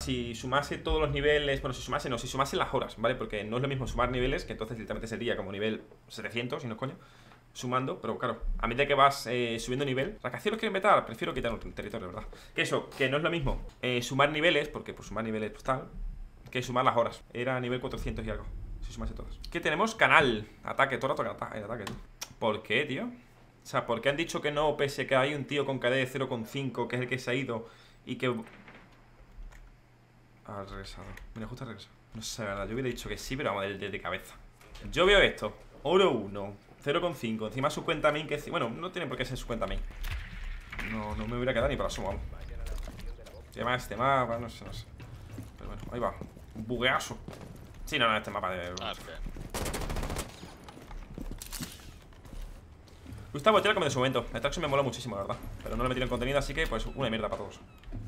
Si sumase todos los niveles, bueno, si sumase las horas, ¿vale? Porque no es lo mismo sumar niveles, que entonces literalmente sería como nivel 700, si no es coño, sumando, pero claro, a medida que vas subiendo nivel, rascacielos quieren meter, prefiero quitar un territorio, ¿verdad? Que eso, que no es lo mismo sumar niveles, porque pues sumar niveles pues tal, que sumar las horas. Era nivel 400 y algo, si sumase todos. ¿Qué tenemos? Canal, ataque, todo el rato ataque, tío. ¿Por qué, tío? O sea, ¿por qué han dicho que no, pese que hay un tío con KD de 0,5, que es el que se ha ido y que... Ha regresado. Mira, justo ha regresado. No sé, la verdad, yo hubiera dicho que sí, pero vamos de cabeza. Yo veo esto. Oro 1, 0,5. Encima su cuenta main que... Bueno, no tiene por qué ser su cuenta main. No me hubiera quedado ni para sumo, vamos. Este mapa, no sé. Pero bueno, ahí va. Un bugueazo. Sí, no, este mapa de... Gustavo Tela como de su momento. El Traxxon me mola muchísimo, la verdad. Pero no le he metido en contenido, así que pues una mierda para todos.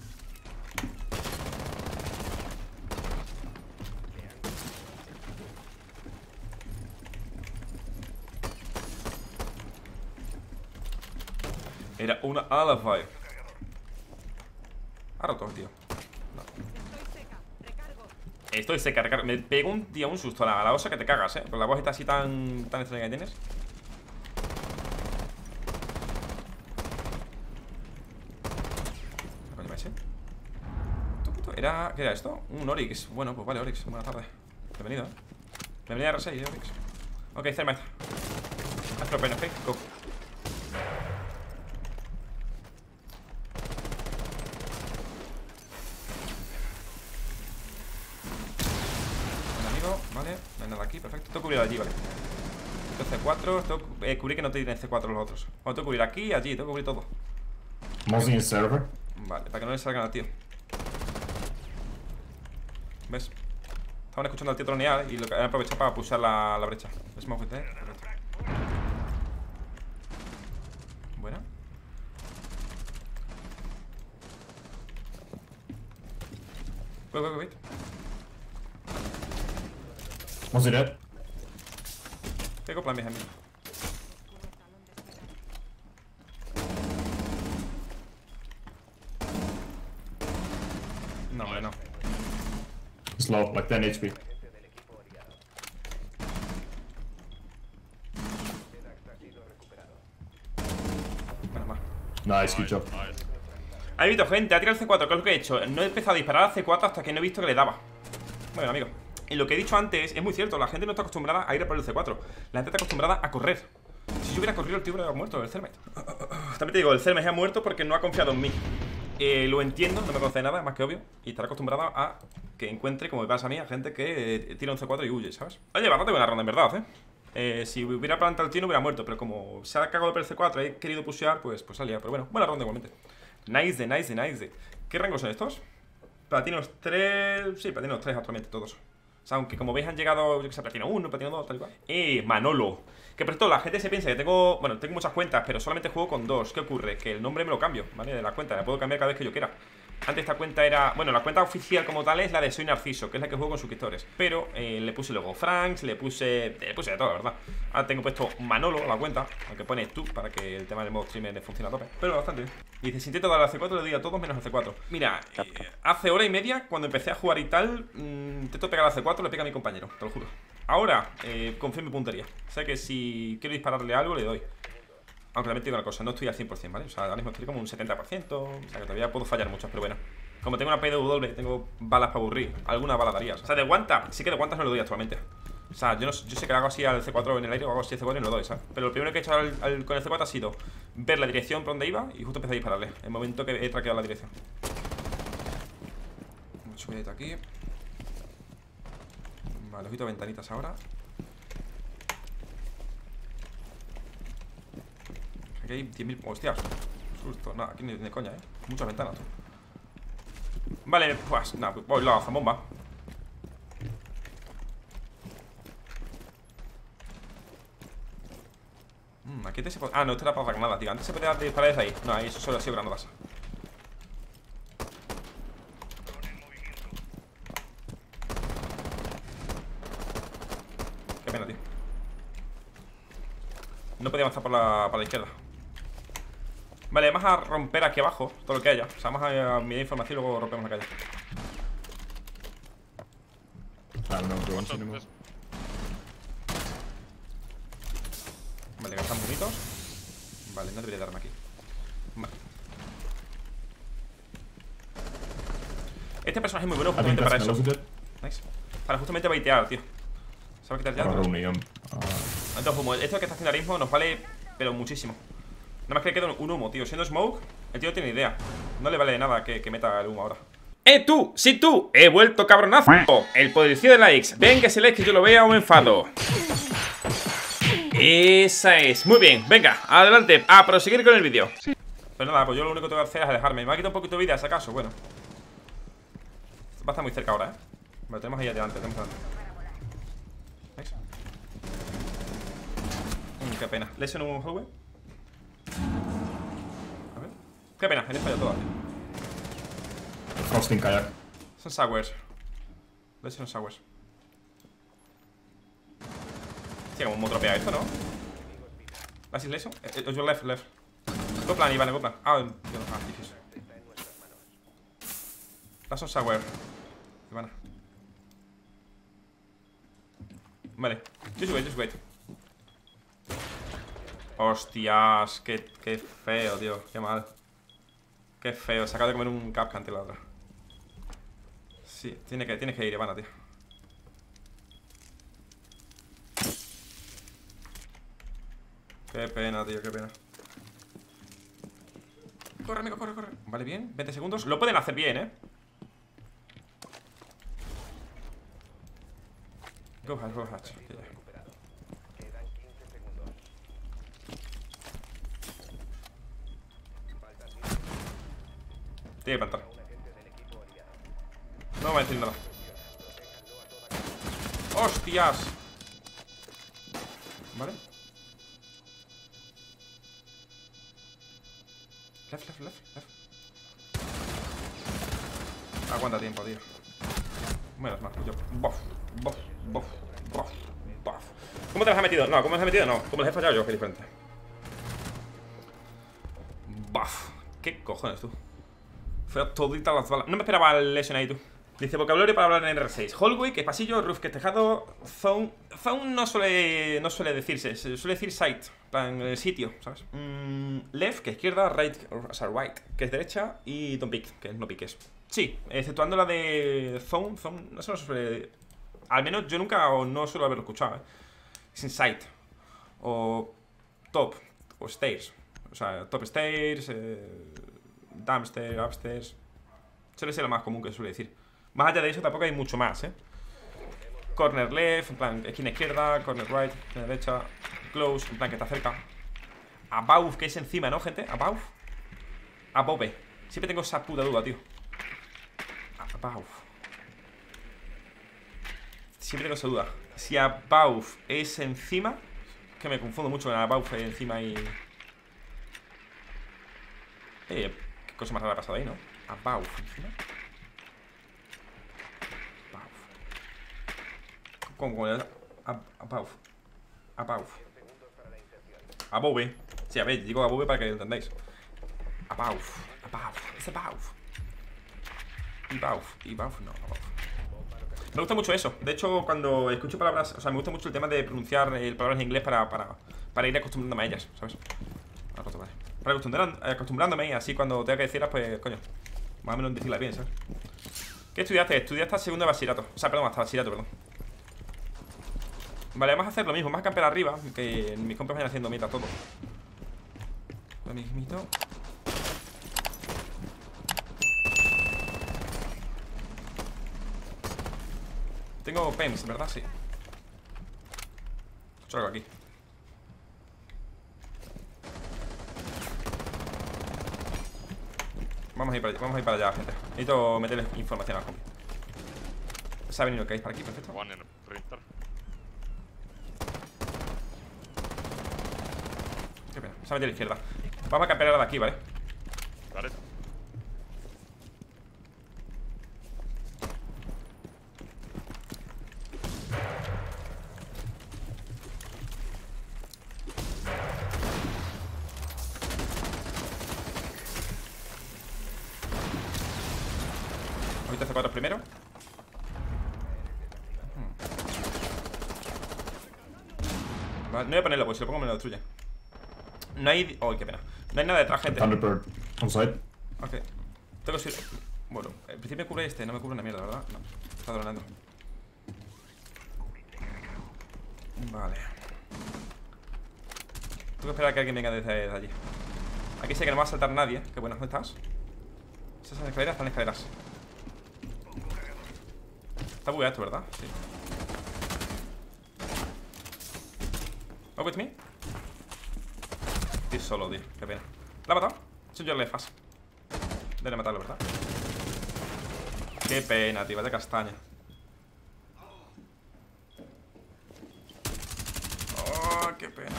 Era una Alafire. Ha roto, tío. No. Estoy seca, recargo. Me pego un tío un susto a la osa que te cagas, con la voz esta así tan extraña que tienes. Era... ¿Qué era esto? Un Oryx. Bueno, pues vale, Oryx. Buenas tardes. Bienvenido, Bienvenido a R6, Oryx. Ok, Thermite. Haz open, ok, go. Buen amigo, vale. No hay nada aquí, perfecto. Tengo que cubrir allí, vale. Tengo C4, tengo que cubrir que no te tiren C4 los otros. Bueno, tengo que cubrir aquí y allí, tengo que cubrir todo. Mostly in server. Vale, para que no le salgan al tío. ¿Ves? Estaban escuchando al tío tronear y lo que han aprovechado para pulsar la brecha. Smoke it, Buena. Wait. Mostly dead. Tengo plan behind me. No, hombre, no. He's low, like 10 HP. Menos mal. Nice, good job. Ha visto gente, ha tirado el C4, que es lo que he hecho. No he empezado a disparar al C4 hasta que no he visto que le daba. Bueno, amigo. Y lo que he dicho antes es muy cierto. La gente no está acostumbrada a ir a por el C4. La gente está acostumbrada a correr. Si yo hubiera corrido, el tío hubiera muerto, el Thermite. También te digo, el Thermite ha muerto porque no ha confiado en mí. Lo entiendo, no me conoce de nada, más que obvio. Y estará acostumbrada a que encuentre, como me pasa a mí, a gente que tira un C4 y huye, ¿sabes? Oye, bastante buena ronda, en verdad, si hubiera plantado el tío no hubiera muerto. Pero como se ha cagado por el C4 y he querido pushear, pues salía. Pero bueno, buena ronda igualmente. Nice. ¿Qué rangos son estos? Platinos 3... Sí, platinos 3 actualmente todos. O sea, aunque como veis han llegado, yo que sé, platino 1, platino 2, tal y cual. Manolo. Que por esto la gente se piensa que tengo... Bueno, tengo muchas cuentas, pero solamente juego con 2. ¿Qué ocurre? Que el nombre me lo cambio, ¿vale? De la cuenta, la puedo cambiar cada vez que yo quiera. Antes esta cuenta era... Bueno, la cuenta oficial como tal es la de Soy Narciso, que es la que juego con suscriptores. Pero le puse luego Franks, le puse de todo, la verdad. Ahora tengo puesto Manolo a la cuenta, aunque pone tú, para que el tema del modo streamer funcione a tope. Pero bastante bien. Y dice, si intento dar al C4, le doy a todos menos al C4. Mira, hace hora y media, cuando empecé a jugar y tal, intento pegar al C4, le pega a mi compañero, te lo juro. Ahora, confío en mi puntería. Sé que si quiero dispararle algo, le doy. Aunque también te digo una cosa, no estoy al 100%, ¿vale? O sea, ahora mismo estoy como un 70%. O sea, que todavía puedo fallar muchas, pero bueno. Como tengo una PDW, tengo balas para aburrir. Alguna bala daría. O sea, de guanta, sí que de guantas no le doy actualmente. O sea, yo sé que hago así al C4 en el aire, o hago así al C4 y no lo doy, ¿sabes? Pero lo primero que he hecho con el C4 ha sido ver la dirección por donde iba y justo empecé a dispararle. El momento que he traqueado la dirección. Mucho cuidado aquí. Vale, ojito ventanitas ahora. Aquí hay 10.000... Hostias. Susto. Nada, aquí ni de coña, Muchas ventanas, tú. Vale, pues nada, voy la zambomba. Aquí te se puede... Ah, no, esto era para la granada, tío. Antes se podía disparar desde ahí. No, ahí eso solo ha sido granadas. Qué pena, tío. No podía avanzar por la izquierda. Vale, vamos a romper aquí abajo todo lo que haya. O sea, vamos a mirar información y luego rompemos la calle. don't know drones anymore. Vale, gastan bonitos. Vale, no debería darme aquí. Vale. Este personaje es muy bueno I think justamente para that's eso. Melody. Nice. Para justamente baitear, tío. ¿Sabes qué te has Entonces, como esto que está haciendo ahora mismo nos vale, pero muchísimo. Nada más que le queda un humo, tío. Siendo Smoke, el tío no tiene idea. No le vale de nada que meta el humo ahora. Tú! ¡Sí, tú! ¡He vuelto, cabronazo! El poderío de likes. Venga ese like que yo lo vea o me enfado. Esa es. Muy bien, venga, adelante. A proseguir con el vídeo. Pues nada, pues yo lo único que tengo que hacer es alejarme. Me ha quitado un poquito de vida, si acaso, bueno. Va a estar muy cerca ahora, Lo tenemos ahí adelante, ¿Veis? Qué pena. ¿Le en un hallway? A ver. Qué pena, he fallado todas. Frosting kayak. Son sours. Le son sours. Hostia, como un tropea esto, ¿no? ¿Vas sin leso? Your left. Go plan, Iván, go plan. Difícil. Las son sour. Ivana. Vale. Just wait. Hostias, qué feo, tío. Qué mal. Qué feo. Se acaba de comer un capcan ante la otra. Sí, tienes que ir, Ivana, tío. Qué pena, tío, qué pena. Corre, amigo, corre. Vale, bien, 20 segundos. Lo pueden hacer bien, Go hatch. Tiene que plantar. No me va a decir nada. ¡Hostias! Vale. Left. Aguanta tiempo, tío. Menos mal, yo. Buff. ¿Cómo te las has metido? No, ¿cómo las has metido? No, como las he fallado yo, que es diferente. Buff. ¿Qué cojones, tú? Fue toditas las balas. No me esperaba el lesion ahí, tú. Dice vocabulario para hablar en R6. Hallway, que es pasillo, roof, que es tejado. Zone no suele decirse. Se suele decir site, plan sitio, ¿sabes? Left, que es izquierda. Right, o sea, right, que es derecha. Y don't pick, que no piques. Sí, exceptuando la de zone, no se suele. Al menos yo nunca o no suelo haberlo escuchado, Es inside. O top. O stairs. O sea, top stairs. Downstairs, upstairs. Suele ser lo más común que suele decir. Más allá de eso tampoco hay mucho más, Corner left, en plan, esquina izquierda. Corner right, esquina derecha. Close, en plan, que está cerca. Above, que es encima, ¿no, gente? Above. Above. Siempre tengo esa puta duda, tío. Above. Siempre tengo esa duda. Si above es encima, que me confundo mucho en above encima y... qué cosa más rara ha pasado ahí, ¿no? Above encima. ¿Cómo? Above. Above. Sí, a ver, digo above para que lo entendáis. Above. Es above. Above, no, above. Me gusta mucho eso. De hecho, cuando escucho palabras, o sea, me gusta mucho el tema de pronunciar palabras en inglés para ir acostumbrándome a ellas, ¿sabes? Para acostumbrándome y así cuando tenga que decirlas, pues, coño, más o menos decirlas bien, ¿sabes? ¿Qué estudiaste? Estudié hasta segundo de bachillerato. O sea, perdón, hasta bachillerato, perdón. Vale, vamos a hacer lo mismo. Vamos a campear arriba, que mis compas vayan haciendo mierda todo. Lo mismito. Tengo PEMS, ¿verdad? Sí. Escucho algo aquí. Vamos a ir para allá, gente. Necesito meterle información al compi. Se ha venido el case para aquí, perfecto. Qué pena, se ha metido a la izquierda. Vamos a campear ahora de aquí, ¿vale? Vale. Ahorita C4 primero. Vale, no voy a ponerlo, porque si lo pongo me lo destruye. No hay... Oh, qué pena. No hay nada detrás, gente. Thunderbird on site. Ok. Tengo que... Bueno, en principio me cubre este. No me cubre una mierda, ¿verdad? No. Está dronando. Vale. Tengo que esperar a que alguien venga desde allí. Aquí sé que no me va a saltar nadie. Qué bueno, ¿dónde estás? ¿Esas escaleras? Están escaleras. Está bugueado esto, ¿verdad? Sí. ¿No with me? Estoy solo, tío. Qué pena. ¿La ha matado? Es un Jorle fast. Debería matarlo, ¿verdad? Qué pena, tío. Vaya castaña. Oh, qué pena.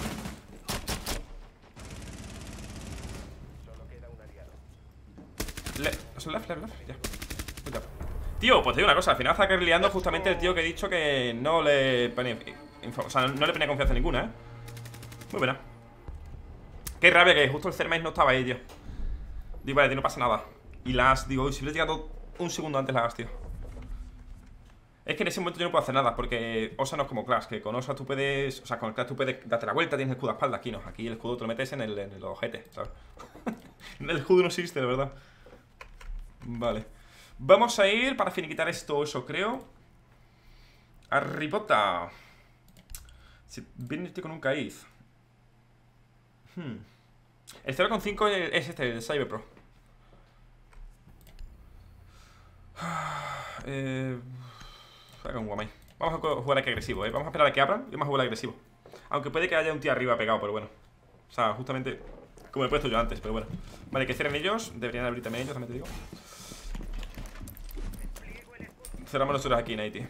¿Es un left? Ya. Cuidado. Tío, pues te digo una cosa. Al final está carrileando justamente el tío que he dicho que no le ponía... O sea, no le ponía confianza ninguna, ¿eh? Muy buena. Qué rabia que justo el Thermite no estaba ahí, tío. Digo, vale, tío, no pasa nada. Y las, digo, si hubiera llegado un segundo antes las, tío. Es que en ese momento yo no puedo hacer nada, porque Osa no es como Clash, que con Osa tú puedes... O sea, con el Clash tú puedes darte la vuelta, tienes el escudo a espalda. Aquí no, aquí el escudo te lo metes en el ojete, ¿sabes? El escudo no existe, de verdad. Vale. Vamos a ir para finiquitar esto, eso creo. Arribota. Si viene con un Caiz. El 0,5 es este, el Cyber Pro. Haga un guamay. Vamos a jugar aquí agresivo, Vamos a esperar a que abran y vamos a jugar agresivo. Aunque puede que haya un tío arriba pegado, pero bueno. O sea, justamente como he puesto yo antes, pero bueno. Vale, que cierren ellos. Deberían abrir también ellos, también te digo. Cerramos nosotros aquí, Nighty.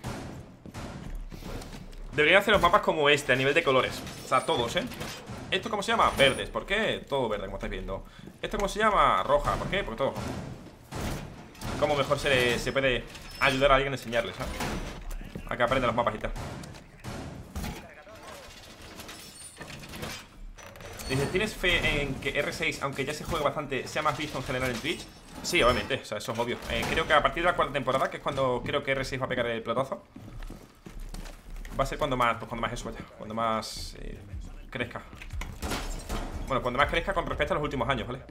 Deberían hacer los mapas como este, a nivel de colores. O sea, todos, ¿Esto cómo se llama? Verdes. ¿Por qué? Todo verde, como estáis viendo. ¿Esto cómo se llama? Roja. ¿Por qué? Porque todo rojo. Como mejor se puede ayudar a alguien a enseñarles, ¿sabes? A que aprenda los mapas y tal. Dice, ¿tienes fe en que R6, aunque ya se juegue bastante, sea más visto en general en Twitch? Sí, obviamente, o sea, eso es obvio. Creo que a partir de la cuarta temporada, que es cuando creo que R6 va a pegar el pelotazo, va a ser cuando más, pues cuando más eso vaya, cuando más crezca. Bueno, cuando más crezca con respecto a los últimos años, ¿vale?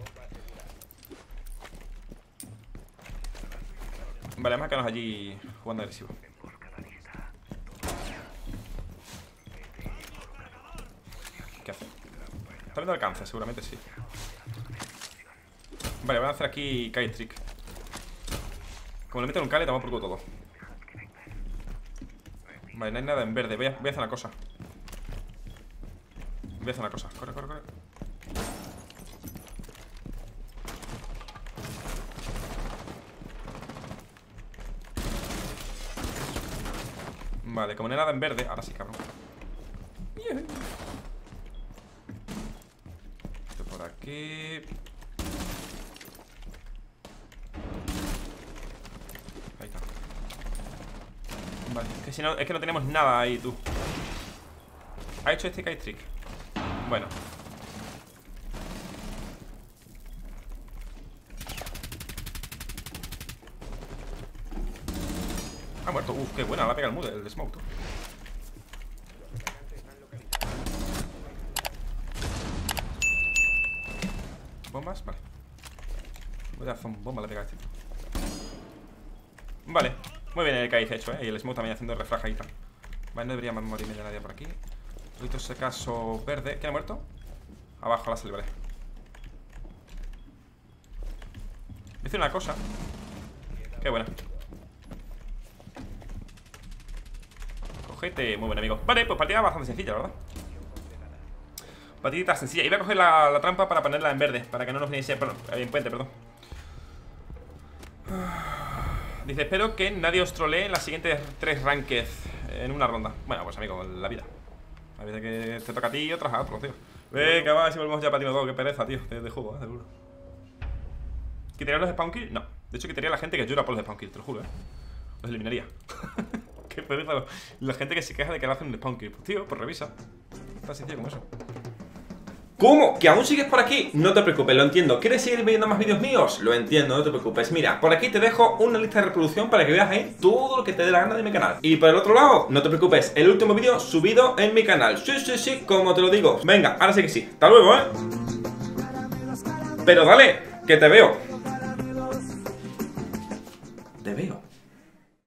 Vale, vamos a quedarnos allí jugando agresivo. ¿Qué hace? Está viendo alcance, seguramente sí. Vale, voy a hacer aquí Kite Trick. Como le meto en un K, le damos por culo todo. Vale, no hay nada en verde. Voy a hacer una cosa. Voy a hacer una cosa. Corre. Vale, como no hay nada en verde. Ahora sí, cabrón. Esto por aquí. Ahí está. Vale, que si no, es que no tenemos nada ahí, tú. Ha hecho este kite trick. Bueno. Ha muerto. Uf, qué buena, la pega el mood, el de smoke, tú. ¿Bombas? Vale. Voy a hacer un bomba, la pega este. Vale. Muy bien el kite hecho, Y el smoke también haciendo refraja y tal. Vale, no debería morirme de nadie por aquí. Visto ese caso verde. ¿Quién ha muerto? Abajo la salvaré. Voy a hacer una cosa. Qué buena. Cogete, muy buen amigo. Vale, pues partida bastante sencilla, ¿verdad? Partidita sencilla. Iba a coger la trampa para ponerla en verde, para que no nos viniese en puente, perdón. Dice, espero que nadie os trolee en las siguientes 3 ranked en una ronda. Bueno, pues amigo, la vida. A veces que te toca a ti y otras a otros, tío. Venga, va, si volvemos ya para Tino 2, qué pereza, tío, de juego, seguro. ¿Quitaría los spawn kills? No. De hecho, quitaría a la gente que llora por los spawn kills, te lo juro, Los eliminaría. Qué pereza la gente que se queja de que le hacen un spawn kill. Pues tío, pues revisa. Tan sencillo como eso. ¿Cómo? ¿Que aún sigues por aquí? No te preocupes, lo entiendo. ¿Quieres seguir viendo más vídeos míos? Lo entiendo, no te preocupes. Mira, por aquí te dejo una lista de reproducción para que veas ahí todo lo que te dé la gana de mi canal. Y por el otro lado, no te preocupes, el último vídeo subido en mi canal. Sí, sí, sí, como te lo digo. Venga, ahora sí que sí. Hasta luego, Pero dale, que te veo. Te veo.